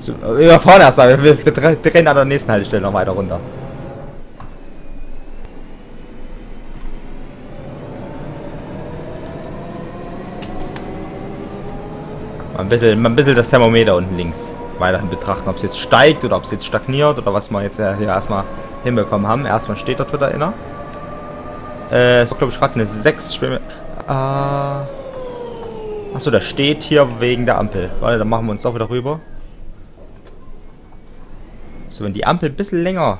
So, über vorne erst mal. Wir drehen an der nächsten Haltestelle noch weiter runter. Mal ein bisschen das Thermometer unten links weiterhin betrachten, ob es jetzt steigt oder ob es jetzt stagniert oder was wir jetzt hier erstmal hinbekommen haben. Erstmal steht dort wieder inner. Es war glaube ich gerade eine 6. Achso, da steht hier wegen der Ampel. Warte, dann machen wir uns doch wieder rüber. So, wenn die Ampel ein bisschen länger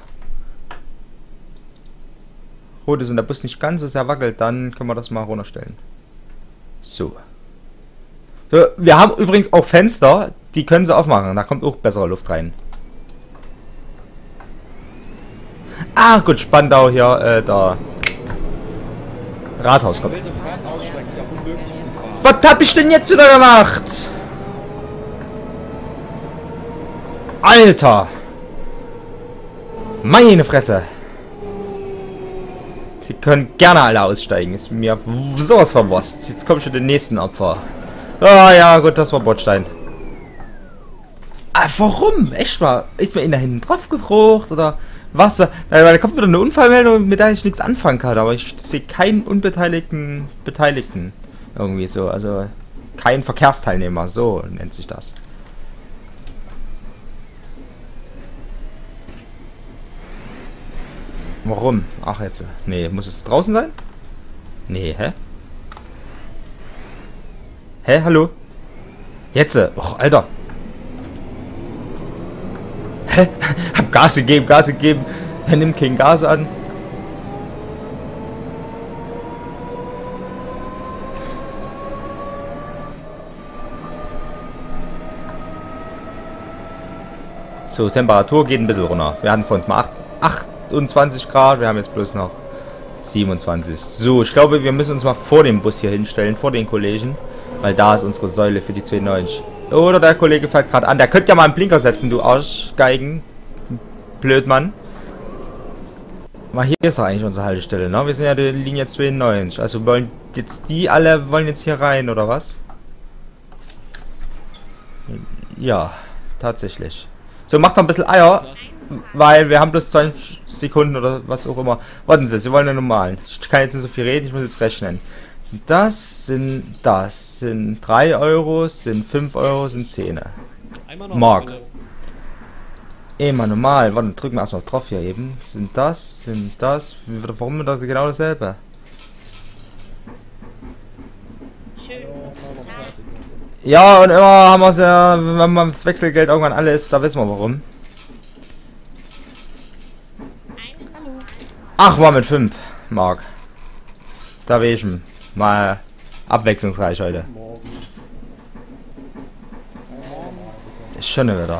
rot ist und der Bus nicht ganz so sehr wackelt, dann können wir das mal runterstellen. So. So, wir haben übrigens auch Fenster, die können sie aufmachen. Da kommt auch bessere Luft rein. Ah, gut, Spandau hier, da. Rathaus kommt. Was hab ich denn jetzt wieder gemacht? Alter! Meine Fresse! Sie können gerne alle aussteigen. Ist mir sowas verwurst. Jetzt kommt schon der nächsten Opfer. Ah ja, gut, das war Bordstein. Ah, warum? Echt mal? Ist mir in da hinten drauf gefrucht oder was? Weil da kommt wieder eine Unfallmeldung, mit der ich nichts anfangen kann. Aber ich sehe keinen unbeteiligten Beteiligten. Irgendwie so. Also kein Verkehrsteilnehmer. So nennt sich das. Warum? Ach jetzt. Nee, muss es draußen sein? Nee, hä? Hä, hallo? Jetzt? Och, Alter. Hä? Hab Gas gegeben, Gas gegeben. Er nimmt kein Gas an. So, Temperatur geht ein bisschen runter. Wir hatten vor uns mal 28 Grad. Wir haben jetzt bloß noch 27. So, ich glaube, wir müssen uns mal vor dem Bus hier hinstellen, vor den Kollegen. Weil da ist unsere Säule für die 92. Oder der Kollege fährt gerade an. Der könnte ja mal einen Blinker setzen, du Arschgeigen. Blödmann. Mal hier ist doch eigentlich unsere Haltestelle, ne? Wir sind ja die Linie 92. Also wollen jetzt die alle wollen jetzt hier rein, oder was? Ja, tatsächlich. So, macht doch ein bisschen Eier. Weil wir haben bloß 20 Sekunden oder was auch immer. Warten Sie, Sie wollen ja normalen. Ich kann jetzt nicht so viel reden, ich muss jetzt rechnen. Sind 3 Euro, sind 5 Euro, sind 10. Mark. Immer normal. Warte, drücken wir erstmal drauf hier eben. Sind das. Warum das genau dasselbe? Ja, und immer haben wir es ja, wenn man das Wechselgeld irgendwann alles, da wissen wir warum. Ach, war mit 5 Mark. Da will ich mal abwechslungsreich heute. Ist schon wieder.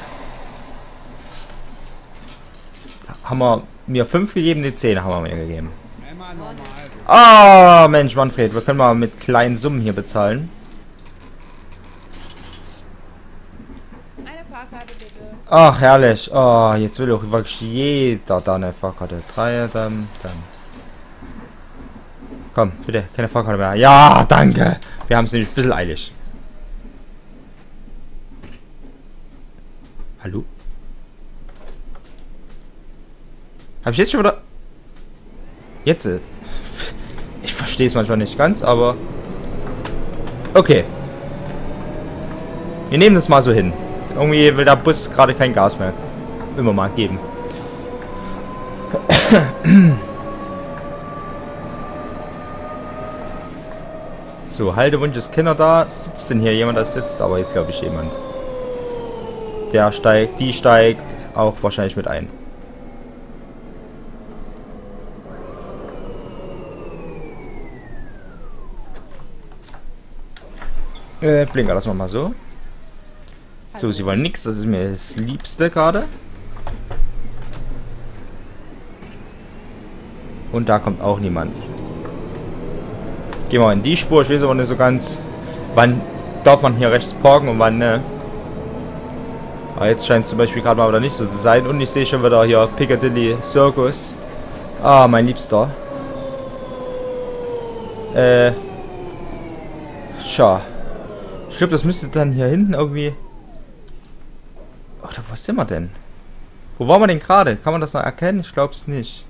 Haben wir mir 5 gegeben, die 10 haben wir mir gegeben. Ah, Mensch, Manfred, wir können mal mit kleinen Summen hier bezahlen. Ach, herrlich. Oh, jetzt will auch wirklich jeder da eine Fahrkarte. 3, dann. Komm, bitte, keine Fahrkarte mehr. Ja, danke. Wir haben es nämlich ein bisschen eilig. Hallo? Hab ich jetzt schon wieder... Jetzt? Ich verstehe es manchmal nicht ganz, aber... Okay. Wir nehmen das mal so hin. Irgendwie will der Bus gerade kein Gas mehr immer mal geben. So, Haltewunsch ist Kinder da. Sitzt denn hier jemand? Da sitzt aber jetzt, glaube ich, jemand. Der steigt, die steigt auch wahrscheinlich mit ein. Blinker, lassen wir mal so. So, sie wollen nichts, das ist mir das Liebste gerade. Und da kommt auch niemand. Gehen wir in die Spur, ich weiß aber nicht so ganz, wann darf man hier rechts parken und wann ne. Aber jetzt scheint es zum Beispiel gerade mal wieder nicht so zu sein. Und ich sehe schon wieder hier Piccadilly Circus. Ah, mein Liebster. Schau. Ich glaube, das müsste dann hier hinten irgendwie... Oder wo sind wir denn? Wo waren wir denn gerade? Kann man das noch erkennen? Ich glaube es nicht.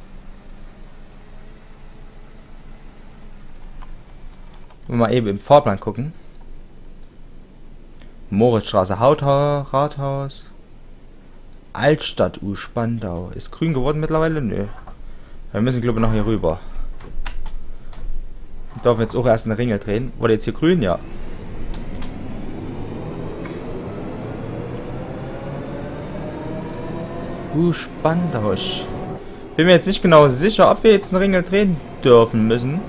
Mal eben im Fahrplan gucken. Moritzstraße, Rathaus. Altstadt U Spandau. Ist grün geworden mittlerweile? Nö. Wir müssen, glaube ich, noch hier rüber. Wir dürfen jetzt auch erst eine Ringel drehen. Wurde jetzt hier grün? Ja. Spandau. Bin mir jetzt nicht genau sicher, ob wir jetzt einen Ringel drehen dürfen müssen.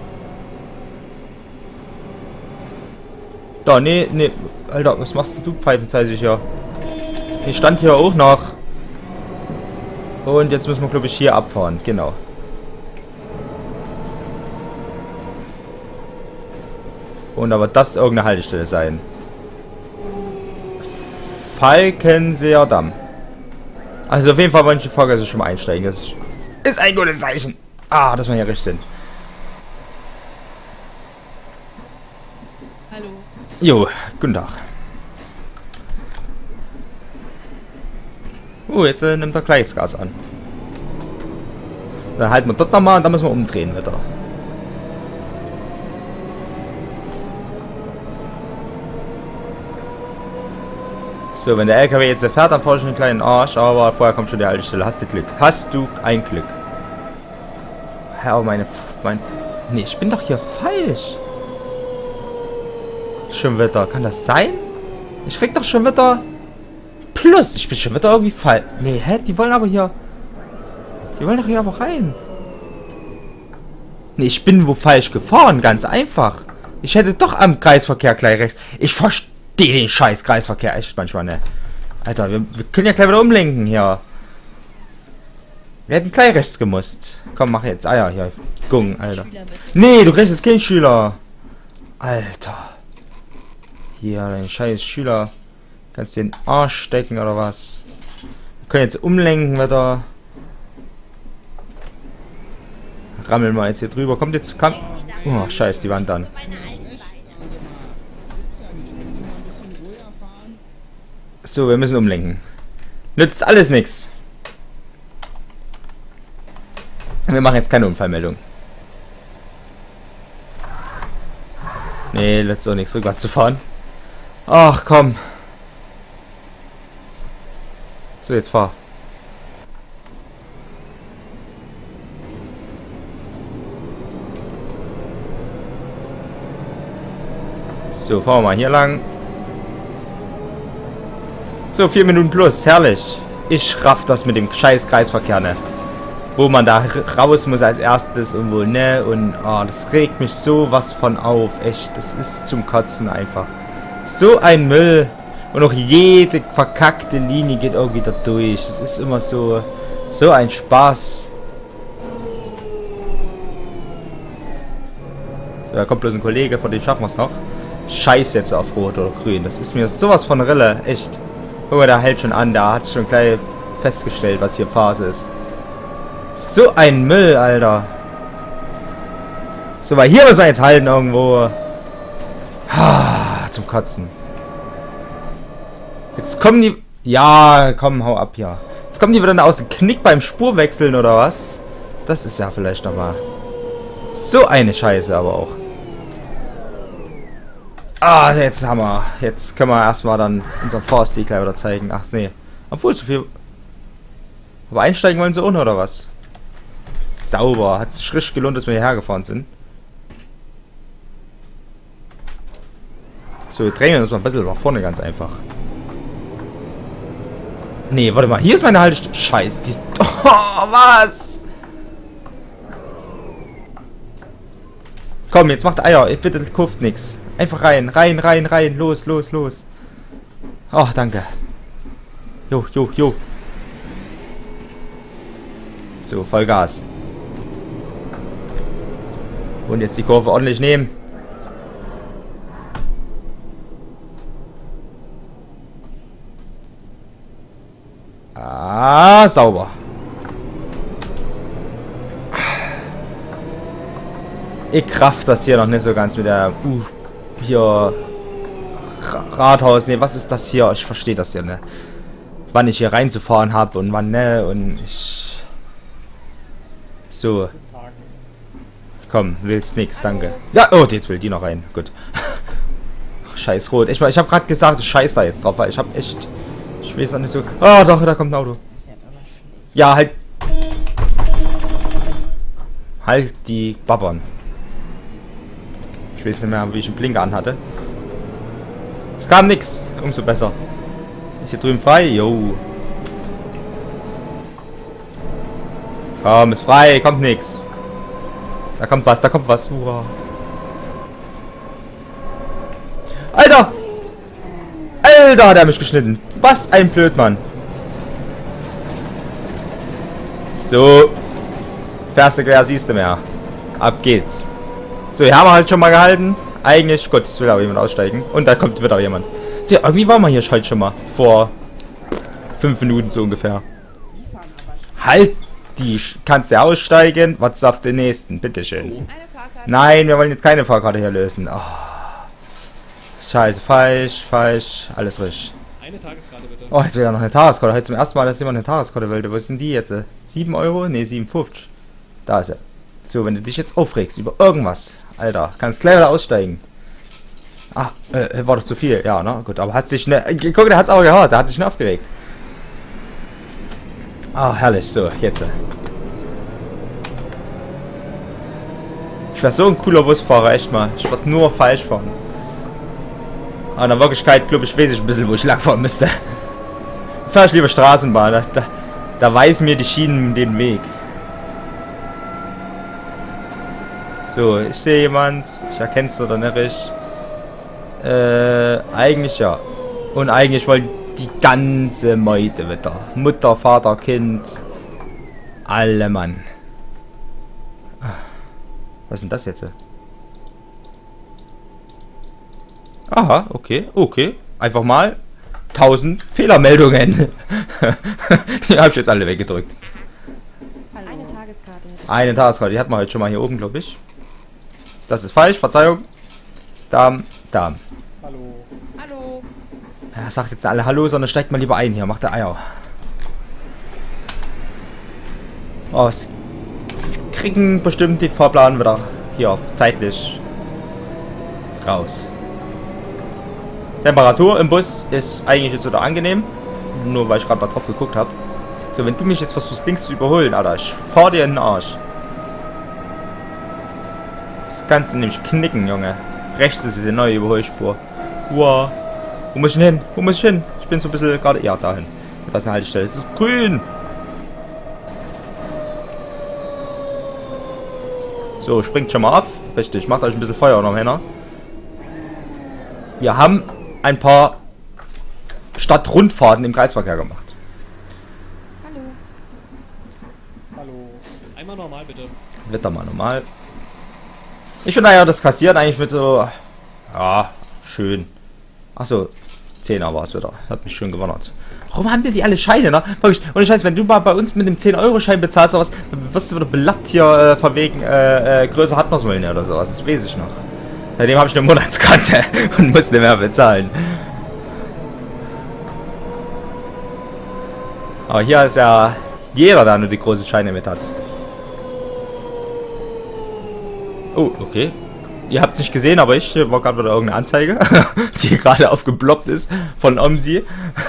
Da, nee. Alter, was machst du pfeifenzeisig hier? Ich stand hier auch noch. Und jetzt müssen wir, glaube ich, hier abfahren. Genau. Und aber das irgendeine Haltestelle sein. Falkenseer Damm. Also auf jeden Fall wollen die Fahrgäste schon mal einsteigen. Das ist ein gutes Zeichen. Ah, dass wir hier richtig sind. Hallo. Jo, guten Tag. Jetzt nimmt er gleich das Gas an. Dann halten wir dort nochmal und dann müssen wir umdrehen wieder. So, wenn der LKW jetzt fährt, dann fahre ich einen kleinen Arsch, aber vorher kommt schon die Haltestelle. Hast du Glück? Hast du ein Glück? Herr, nee, ich bin doch hier falsch. Schon wieder. Kann das sein? Ich krieg doch schon wieder Plus. Ich bin schon wieder irgendwie falsch. Nee, hä? Die wollen aber hier... Die wollen doch hier aber rein. Nee, ich bin wo falsch gefahren. Ganz einfach. Ich hätte doch am Kreisverkehr gleich recht. Ich verstehe den scheiß Kreisverkehr echt manchmal, ne? Alter, wir können ja gleich wieder umlenken hier. Wir hätten gleich rechts gemusst. Komm, mach jetzt Eier hier. Gung, Alter. Nee, du kriegst jetzt keinen Schüler. Alter. Hier, dein scheiß Schüler. Kannst du den Arsch stecken oder was? Wir können jetzt umlenken wieder. Rammeln wir jetzt hier drüber. Kommt jetzt. Komm. Oh, scheiß, die Wand dann. So, wir müssen umlenken. Nützt alles nichts. Wir machen jetzt keine Unfallmeldung. Nee, nützt auch nichts, rückwärts zu fahren. Ach, komm. So, jetzt fahr. So, fahren wir mal hier lang. So, 4 Minuten plus, herrlich. Ich raff das mit dem scheiß Kreisverkehr, ne? Wo man da raus muss als erstes und wo, ne? Und, oh, das regt mich sowas von auf, echt. Das ist zum Kotzen einfach. So ein Müll. Und auch jede verkackte Linie geht irgendwie da durch. Das ist immer so ein Spaß. So, da kommt bloß ein Kollege, von dem schaffen wir es noch. Scheiß jetzt auf Rot oder Grün. Das ist mir sowas von Rille, echt. Guck mal, der hält schon an. Da hat schon gleich festgestellt, was hier Phase ist. So ein Müll, Alter. So, weil hier müssen wir jetzt halten irgendwo. Zum Kotzen. Jetzt kommen die... Ja, komm, hau ab hier. Jetzt kommen die wieder aus dem Knick beim Spurwechseln oder was? Das ist ja vielleicht nochmal... So eine Scheiße aber auch. Ah, jetzt haben wir... Jetzt können wir erstmal dann unseren Forsti gleich wieder zeigen. Ach, nee. Obwohl, zu viel... Aber einsteigen wollen sie auch noch, oder was? Sauber. Hat sich richtig gelohnt, dass wir hierher gefahren sind. So, wir drängen uns mal ein bisschen nach vorne, ganz einfach. Nee, warte mal. Hier ist meine Haltestelle. Scheiß, die... Oh, was? Komm, jetzt macht Eier. Ich bitte, das kauft nichts. Einfach rein, rein, rein, rein. Los, los, los. Ach, danke. Jo, jo, jo. So, Vollgas. Und jetzt die Kurve ordentlich nehmen. Ah, sauber. Ich kraft das hier noch nicht so ganz mit der... hier... Rathaus. Ne, was ist das hier? Ich verstehe das hier, ne? wann ich hier reinzufahren habe und wann ne und ich... So. Komm, willst nix, danke. Ja, oh, jetzt will die noch rein. Gut. Scheiß Rot. Ich habe gerade gesagt, ich scheiß da jetzt drauf, weil ich habe echt... Ich weiß auch nicht so... Oh, doch, da kommt ein Auto. Ja, halt... Halt die Babbern. Ich weiß nicht mehr, wie ich einen Blinker anhatte. Es kam nix. Umso besser. Ist hier drüben frei? Jo. Komm, ist frei. Kommt nix. Da kommt was, da kommt was. Hurra. Alter! Alter, hat er mich geschnitten. Was ein Blödmann. So. Fährst du quer, siehst du mehr. Ab geht's. So, hier haben wir halt schon mal gehalten. Eigentlich, Gott, es will aber jemand aussteigen. Und da kommt wieder jemand. So, irgendwie waren wir hier heute schon mal. Vor 5 Minuten so ungefähr. Halt die, kannst du aussteigen? Was auf den nächsten? Bitteschön. Nein, wir wollen jetzt keine Fahrkarte hier lösen. Oh. Scheiße, falsch, alles richtig. Eine Tageskarte bitte. Oh, jetzt will er noch eine Tageskarte. Heute zum ersten Mal, dass jemand eine Tageskarte wollte. Wo sind die jetzt? 7 Euro? Ne, 7,50. Da ist er. So, wenn du dich jetzt aufregst über irgendwas, Alter, kannst gleich wieder aussteigen. Ah, war doch zu viel. Ja, ne? Gut, aber hast dich ne... Guck, der hat's auch gehört. Der hat sich nicht aufgeregt. Ah, herrlich. So, jetzt. Ich wäre so ein cooler Busfahrer, echt mal. Ich würde nur falsch fahren. Aber in der Wirklichkeit, glaube ich, weiß ich ein bisschen, wo ich lang fahren müsste. Fahr ich lieber Straßenbahn. Da weisen mir die Schienen den Weg. So, ich sehe jemand. Ich erkenne es oder nicht. Eigentlich ja. Und eigentlich wollen die ganze Meute wieder. Mutter, Vater, Kind. Alle Mann. Was ist denn das jetzt? Aha, okay, okay. Einfach mal 1000 Fehlermeldungen. Die habe ich jetzt alle weggedrückt. Eine Tageskarte. Eine Tageskarte, die hatten wir heute schon mal hier oben, glaube ich. Das ist falsch, Verzeihung. Darm. Hallo. Hallo. Er sagt jetzt alle Hallo, sondern steigt mal lieber ein hier, macht der Eier. Oh, es kriegen bestimmt die Fahrplan wieder hier auf zeitlich raus. Temperatur im Bus ist eigentlich jetzt wieder angenehm. Nur weil ich gerade mal drauf geguckt habe. So, wenn du mich jetzt versuchst links zu überholen, Alter, ich fahr dir in den Arsch. Das kannst du nämlich knicken, Junge. Rechts ist die neue Überholspur. Wow. Wo muss ich denn hin? Wo muss ich hin? Ich bin so ein bisschen gerade... Ja, dahin. Da ist eine Haltestelle. Es ist grün. So, springt schon mal auf. Richtig, macht euch ein bisschen Feuer noch, Männer. Wir haben ein paar Stadtrundfahrten im Kreisverkehr gemacht. Hallo. Hallo. Einmal normal bitte. Wird da mal normal. Ich finde ja, das kassiert eigentlich mit so... Ja, schön. Achso, 10er war es wieder. Hat mich schön gewundert. Warum haben denn die alle Scheine, ne? Wirklich. Und ich weiß, wenn du mal bei uns mit dem 10-Euro-Schein bezahlst oder was, dann wirst du wieder belappt hier von wegen größer hat man's mal nicht oder sowas. Das weiß ich noch. Seitdem habe ich eine Monatskarte und muss nicht mehr bezahlen. Aber hier ist ja jeder, der nur die großen Scheine mit hat. Oh, okay. Ihr habt es nicht gesehen, aber ich war gerade wieder irgendeine Anzeige, die gerade aufgeploppt ist von OMSI.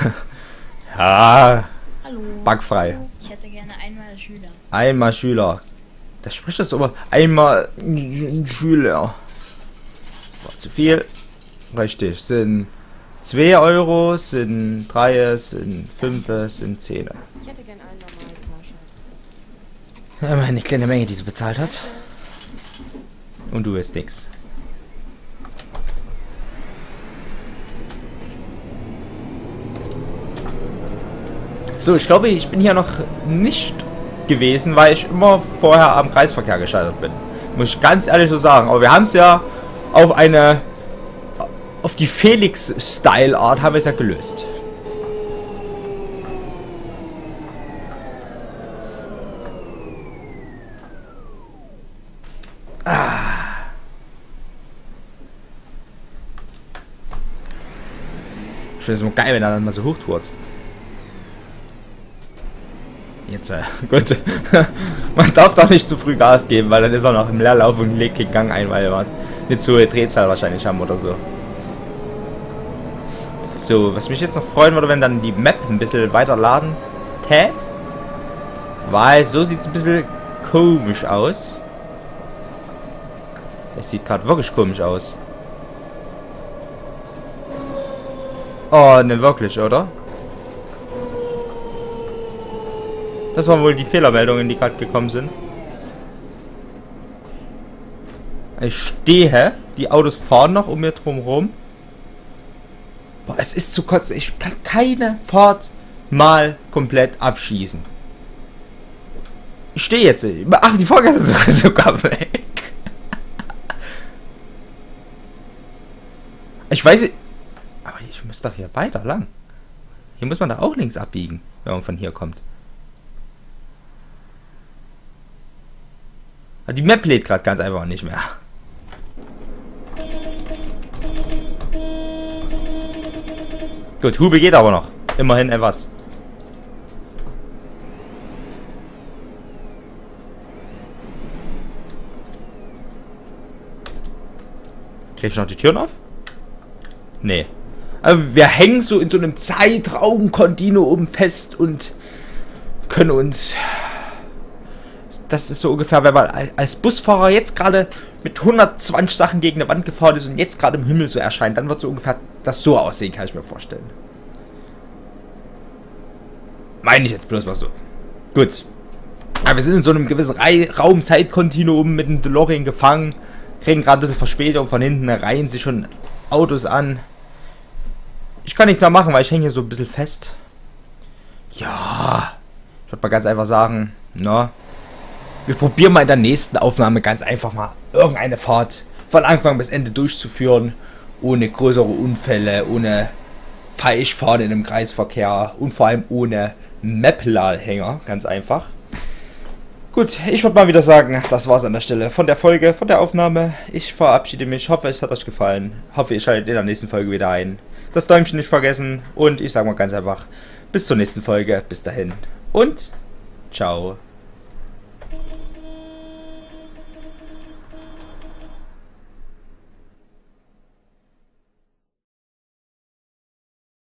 Ja, Hallo. bugfrei. Ich hätte gerne einmal Schüler. Einmal Schüler. Das spricht das aber. Einmal Schüler. War zu viel. Richtig. Sind 2 Euro, sind 3, sind 5, sind 10. Ich hätte gern einen normalen Fahrschein. Ja, immer eine kleine Menge, die sie bezahlt hat. Und du wirst nix. So, ich glaube, ich bin hier noch nicht gewesen, weil ich immer vorher am Kreisverkehr gescheitert bin. Muss ich ganz ehrlich so sagen. Aber wir haben es ja auf eine... Auf die Felix-Style-Art haben wir es ja gelöst. Ich finde es immer geil, wenn er dann mal so hoch tut. Jetzt, gut. Man darf doch nicht zu früh Gas geben, weil dann ist er noch im Leerlauf und legt den Gang ein, weil wir eine zu hohe Drehzahl wahrscheinlich haben oder so. So, was mich jetzt noch freuen würde, wenn dann die Map ein bisschen weiter laden tät. Weil so sieht es ein bisschen komisch aus. Es sieht gerade wirklich komisch aus. Oh, ne, wirklich, oder? Das waren wohl die Fehlermeldungen, die gerade gekommen sind. Ich stehe. Die Autos fahren noch um mir drum rum. Boah, es ist zu kotzen. Ich kann keine Fahrt mal komplett abschießen. Ich stehe jetzt. Ach, die Fahrgäste sind sogar weg. Ich weiß nicht. Aber ich muss doch hier weiter lang. Hier muss man doch auch links abbiegen, wenn man von hier kommt. Die Map lädt gerade ganz einfach nicht mehr. Gut, Hube geht aber noch. Immerhin etwas. Krieg ich noch die Türen auf? Nee. Also wir hängen so in so einem Zeitraum-Kontinuum fest und können uns... Das ist so ungefähr, wenn man als Busfahrer jetzt gerade mit 120 Sachen gegen eine Wand gefahren ist und jetzt gerade im Himmel so erscheint, dann wird so ungefähr das so aussehen, kann ich mir vorstellen. Meine ich jetzt bloß mal so. Gut. Aber wir sind in so einem gewissen Raum-Zeit-Kontinuum mit dem DeLorean gefangen, kriegen gerade ein bisschen Verspätung, von hinten reihen sich schon Autos an. Ich kann nichts mehr machen, weil ich hänge hier so ein bisschen fest. Ja, ich würde mal ganz einfach sagen, na, wir probieren mal in der nächsten Aufnahme ganz einfach mal irgendeine Fahrt von Anfang bis Ende durchzuführen, ohne größere Unfälle, ohne Falschfahren in einem Kreisverkehr und vor allem ohne Map-Ladhänger, ganz einfach. Gut, ich würde mal wieder sagen, das war's an der Stelle von der Folge, von der Aufnahme. Ich verabschiede mich, hoffe es hat euch gefallen, hoffe ihr schaltet in der nächsten Folge wieder ein. Das Däumchen nicht vergessen und ich sage mal ganz einfach, bis zur nächsten Folge, bis dahin und ciao.